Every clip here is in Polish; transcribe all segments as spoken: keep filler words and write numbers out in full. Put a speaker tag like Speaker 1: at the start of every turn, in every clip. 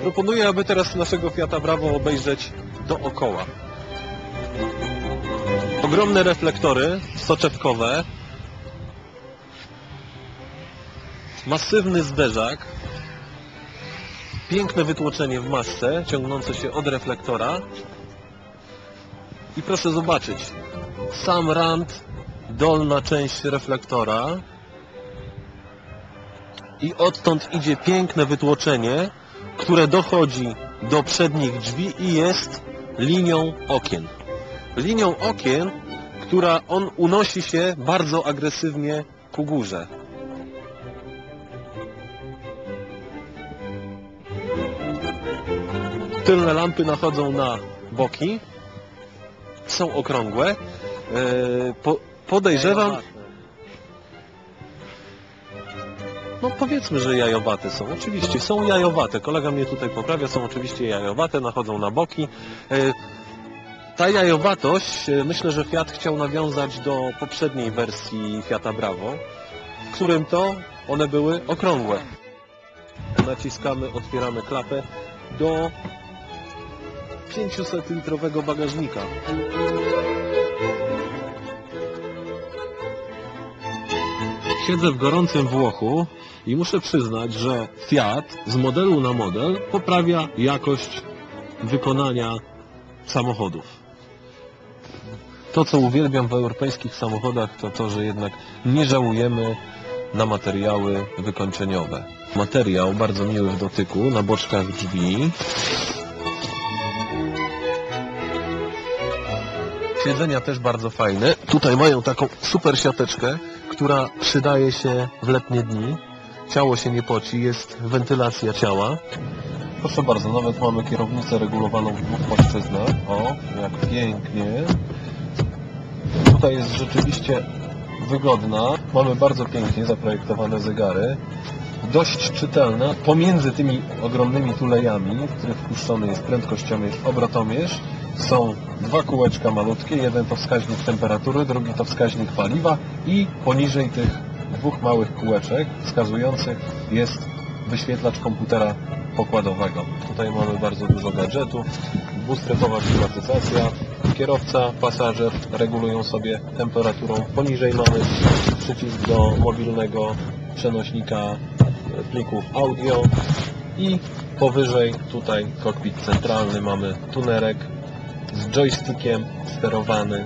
Speaker 1: Proponuję, aby teraz naszego Fiata Bravo obejrzeć dookoła. Ogromne reflektory soczewkowe, masywny zderzak, piękne wytłoczenie w masce ciągnące się od reflektora i proszę zobaczyć, sam rand, dolna część reflektora i odtąd idzie piękne wytłoczenie, które dochodzi do przednich drzwi i jest linią okien. Linią okien, która on unosi się bardzo agresywnie ku górze. Tylne lampy nachodzą na boki, są okrągłe. Po, podejrzewam... No powiedzmy, że jajowate są. Oczywiście są jajowate. Kolega mnie tutaj poprawia, są oczywiście jajowate, nachodzą na boki. Ta jajowatość, myślę, że Fiat chciał nawiązać do poprzedniej wersji Fiata Bravo, w którym to one były okrągłe. Naciskamy, otwieramy klapę do pięciuset litrowego bagażnika. Siedzę w gorącym Włochu i muszę przyznać, że Fiat z modelu na model poprawia jakość wykonania samochodów. To, co uwielbiam w europejskich samochodach, to to, że jednak nie żałujemy na materiały wykończeniowe. Materiał bardzo miły w dotyku, na boczkach drzwi. Siedzenia też bardzo fajne. Tutaj mają taką super siateczkę, która przydaje się w letnie dni. Ciało się nie poci, jest wentylacja ciała. Proszę bardzo, nawet mamy kierownicę regulowaną w dwóch płaszczyznach. O, jak pięknie. Tutaj jest rzeczywiście wygodna. Mamy bardzo pięknie zaprojektowane zegary. Dość czytelna. Pomiędzy tymi ogromnymi tulejami, w których wpuszczony jest prędkościomierz, obrotomierz, są dwa kółeczka malutkie. Jeden to wskaźnik temperatury, drugi to wskaźnik paliwa i poniżej tych dwóch małych kółeczek wskazujących jest wyświetlacz komputera pokładowego. Tutaj mamy bardzo dużo gadżetów, dwustrefowa klimatyzacja, kierowca, pasażer regulują sobie temperaturą. Poniżej mamy przycisk do mobilnego przenośnika plików audio i powyżej tutaj kokpit centralny, mamy tunerek z joystickiem sterowany.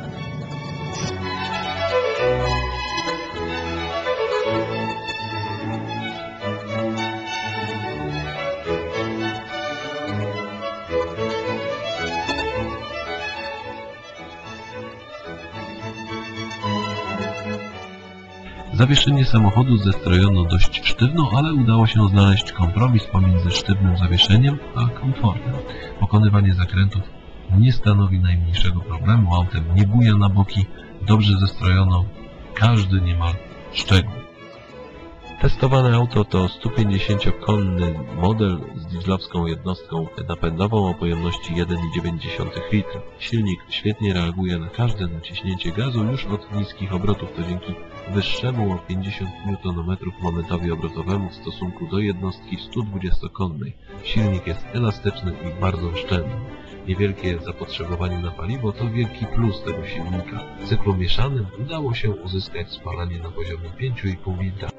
Speaker 2: Zawieszenie samochodu zestrojono dość sztywno, ale udało się znaleźć kompromis pomiędzy sztywnym zawieszeniem a komfortem. Pokonywanie zakrętów nie stanowi najmniejszego problemu, autem nie buja na boki, dobrze zestrojono każdy niemal szczegół. Testowane auto to sto pięćdziesięciokonny model z dieslowską jednostką napędową o pojemności jeden przecinek dziewięć litra. Silnik świetnie reaguje na każde naciśnięcie gazu już od niskich obrotów, to dzięki wyższemu o pięćdziesiąt niutonometrów momentowi obrotowemu w stosunku do jednostki sto dwudziestokonnej. Silnik jest elastyczny i bardzo oszczędny. Niewielkie zapotrzebowanie na paliwo to wielki plus tego silnika. W cyklu mieszanym udało się uzyskać spalanie na poziomie pięć i pół litra.